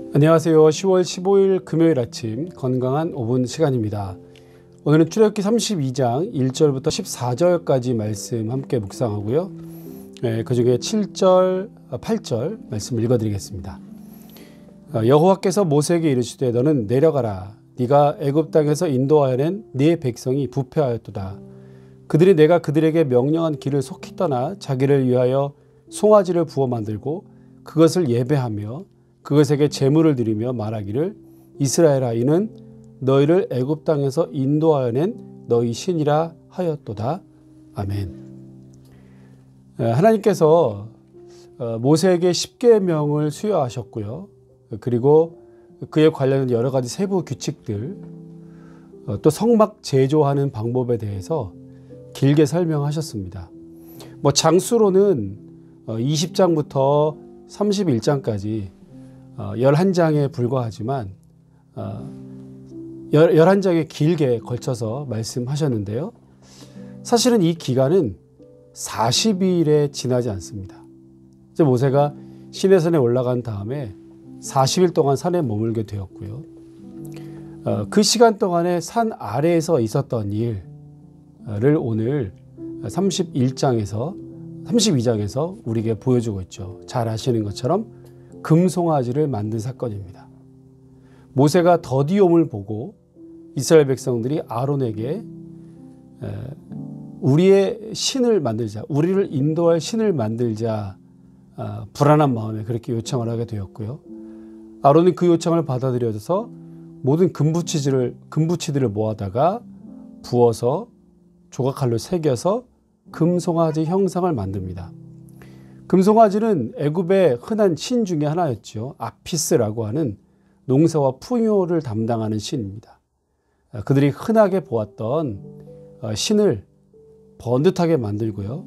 안녕하세요. 10월 15일 금요일 아침 건강한 5분 시간입니다. 오늘은 출애굽기 32장 1절부터 14절까지 말씀 함께 묵상하고요. 그 중에 7절, 8절 말씀을 읽어드리겠습니다. 여호와께서 모세에게 이르시되 너는 내려가라. 네가 애굽 땅에서 인도하여 낸 네 백성이 부패하였도다. 그들이 내가 그들에게 명령한 길을 속히 떠나 자기를 위하여 송아지를 부어 만들고 그것을 예배하며 그것에게 제물을 드리며 말하기를 이스라엘아 이는 너희를 애굽 땅에서 인도하여 낸 너희 신이라 하였도다. 아멘. 하나님께서 모세에게 십계명을 수여하셨고요. 그리고 그에 관련된 여러 가지 세부 규칙들, 또 성막 제조하는 방법에 대해서 길게 설명하셨습니다. 장수로는 20장부터 31장까지 11장에 불과하지만 11장에 길게 걸쳐서 말씀하셨는데요. 사실은 이 기간은 40일에 지나지 않습니다. 모세가 시내산에 올라간 다음에 40일 동안 산에 머물게 되었고요. 그 시간 동안에 산 아래에서 있었던 일을 오늘 32장에서 우리에게 보여주고 있죠. 잘 아시는 것처럼 금송아지를 만든 사건입니다. 모세가 더디옴을 보고 이스라엘 백성들이 아론에게 우리의 신을 만들자, 우리를 인도할 신을 만들자, 불안한 마음에 그렇게 요청을 하게 되었고요. 아론은 그 요청을 받아들여서 모든 금부치들을 모아다가 부어서 조각칼로 새겨서 금송아지 형상을 만듭니다. 금송아지는 애굽의 흔한 신 중에 하나였죠. 아피스라고 하는 농사와 풍요를 담당하는 신입니다. 그들이 흔하게 보았던 신을 번듯하게 만들고요.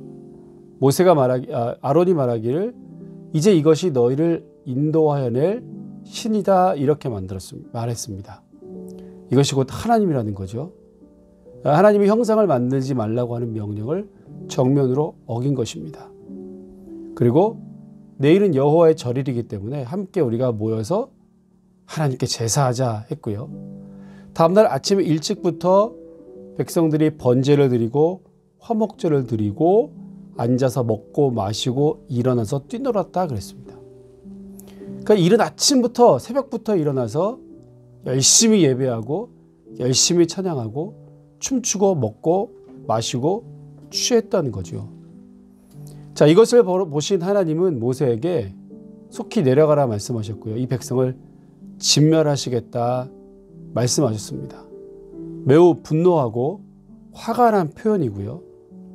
아론이 말하기를 이제 이것이 너희를 인도하여 낼 신이다 이렇게 말했습니다. 이것이 곧 하나님이라는 거죠. 하나님의 형상을 만들지 말라고 하는 명령을 정면으로 어긴 것입니다. 그리고 내일은 여호와의 절일이기 때문에 함께 우리가 모여서 하나님께 제사하자 했고요. 다음날 아침에 일찍부터 백성들이 번제를 드리고 화목제를 드리고 앉아서 먹고 마시고 일어나서 뛰놀았다 그랬습니다. 그러니까 이른 아침부터 새벽부터 일어나서 열심히 예배하고 열심히 찬양하고 춤추고 먹고 마시고 취했다는 거죠. 자, 이것을 보신 하나님은 모세에게 속히 내려가라 말씀하셨고요. 이 백성을 진멸하시겠다 말씀하셨습니다. 매우 분노하고 화가 난 표현이고요.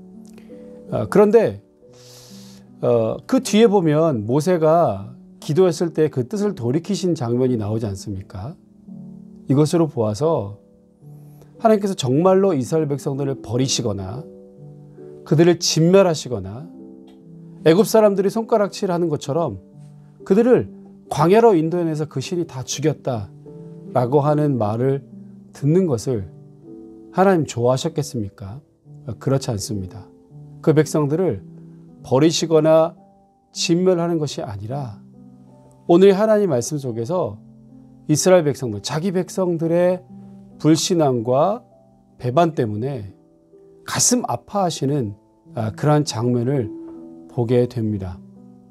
그런데 그 뒤에 보면 모세가 기도했을 때 그 뜻을 돌이키신 장면이 나오지 않습니까? 이것으로 보아서 하나님께서 정말로 이스라엘 백성들을 버리시거나 그들을 진멸하시거나 애굽 사람들이 손가락질하는 것처럼 그들을 광야로 인도해내서 그 신이 다 죽였다라고 하는 말을 듣는 것을 하나님 좋아하셨겠습니까? 그렇지 않습니다. 그 백성들을 버리시거나 진멸하는 것이 아니라 오늘 하나님 말씀 속에서 이스라엘 백성들, 자기 백성들의 불신앙과 배반 때문에 가슴 아파하시는 그러한 장면을 보게 됩니다.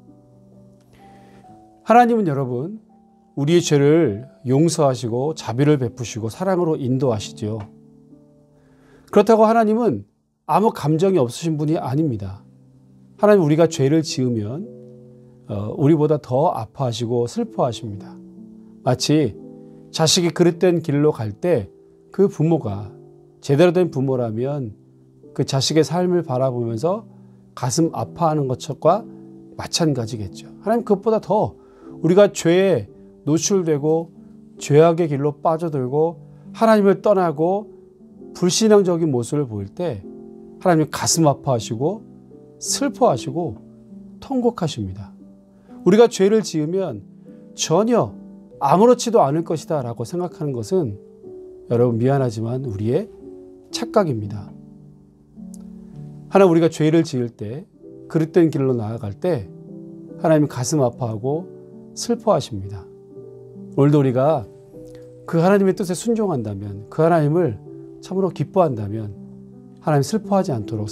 하나님은 여러분, 우리의 죄를 용서하시고 자비를 베푸시고 사랑으로 인도하시죠. 그렇다고 하나님은 아무 감정이 없으신 분이 아닙니다. 하나님 우리가 죄를 지으면 우리보다 더 아파하시고 슬퍼하십니다. 마치 자식이 그릇된 길로 갈 때 그 부모가 제대로 된 부모라면 그 자식의 삶을 바라보면서 가슴 아파하는 것과 마찬가지겠죠. 하나님 그것보다 더 우리가 죄에 노출되고 죄악의 길로 빠져들고 하나님을 떠나고 불신앙적인 모습을 보일 때 하나님 가슴 아파하시고 슬퍼하시고 통곡하십니다. 우리가 죄를 지으면 전혀 아무렇지도 않을 것이다 라고 생각하는 것은 여러분 미안하지만 우리의 착각입니다. 하나님 우리가 죄를 지을 때 그릇된 길로 나아갈 때 하나님이 가슴 아파하고 슬퍼하십니다. 오늘도 우리가 그 하나님의 뜻에 순종한다면, 그 하나님을 참으로 기뻐한다면 하나님 슬퍼하지 않도록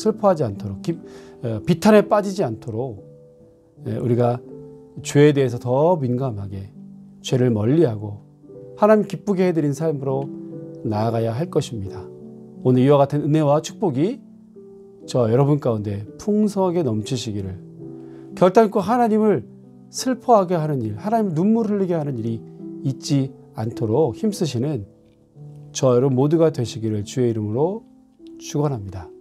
비탄에 빠지지 않도록 우리가 죄에 대해서 더 민감하게 죄를 멀리하고 하나님 기쁘게 해드린 삶으로 나아가야 할 것입니다. 오늘 이와 같은 은혜와 축복이 저 여러분 가운데 풍성하게 넘치시기를, 결단코 하나님을 슬퍼하게 하는 일, 하나님 눈물 흘리게 하는 일이 있지 않도록 힘쓰시는 저 여러분 모두가 되시기를 주의 이름으로 축원합니다.